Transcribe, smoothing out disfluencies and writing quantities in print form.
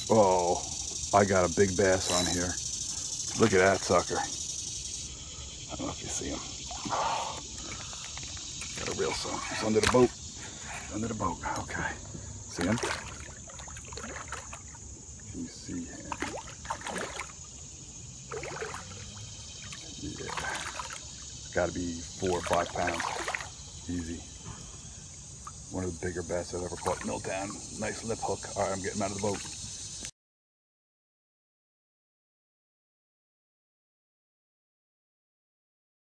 Oh, I got a big bass on here. Look at that sucker. I don't know if you see him. Got a real son. He's under the boat. Under the boat. Okay. See him? Can you see him? Yeah. Got to be 4 or 5 pounds. Easy. One of the bigger bass I've ever caught. Milltown. Nice lip hook. All right, I'm getting out of the boat.